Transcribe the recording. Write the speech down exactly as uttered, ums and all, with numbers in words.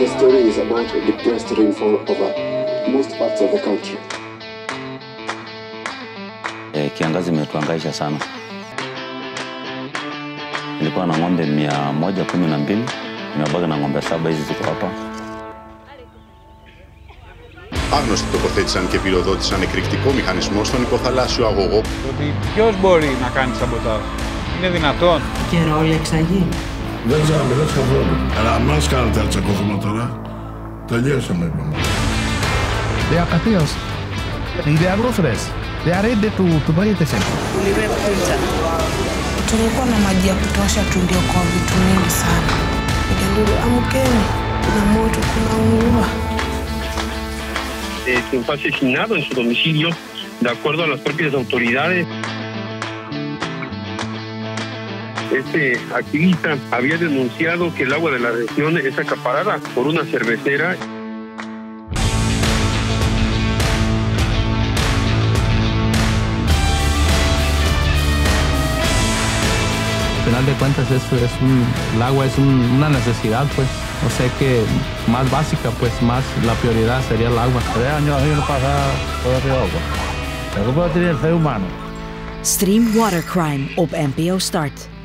The story is about a depressed rainfall over most parts of the country. Eh, kiangazi imetuhangaisha sana. Nilikuwa na ng'ombe mia moja kumi na mbili, nimebaki na ng'ombe saba hizi ziko hapa. Άγνωστοι τοποθέτησαν και πυροδότησαν εκρηκτικό μηχανισμό στον υποθαλάσσιο αγωγό. Ότι ποιος μπορεί να κάνει σαμποτάζ, είναι δυνατόν? Καιρό εξαγεί. Δεν θα μιλάς καθόλου. Αλλά μας κάνετε ένα τσακώθημα τώρα. Τελειώσαμε, είπαμε. They are cateos. They are ruthless. They are ready to, to buy attention. Tulikuwa na maji ya kutosha, tuliokoa vitu mingi sana. Ndio amkeni, kuna moto, kuna mvua. Eh, fue asesinado en su domicilio, de acuerdo a las propias autoridades. Este activista había denunciado que el agua de la región es acaparada por una cervecera. Al final de cuentas, eso es un, el agua es un, una necesidad, pues. O sea que más básica, pues más la prioridad sería el agua. Tres años ahí no pasa todo el agua. La culpa tiene el ser humano. Stream Water Crime op N P O Start.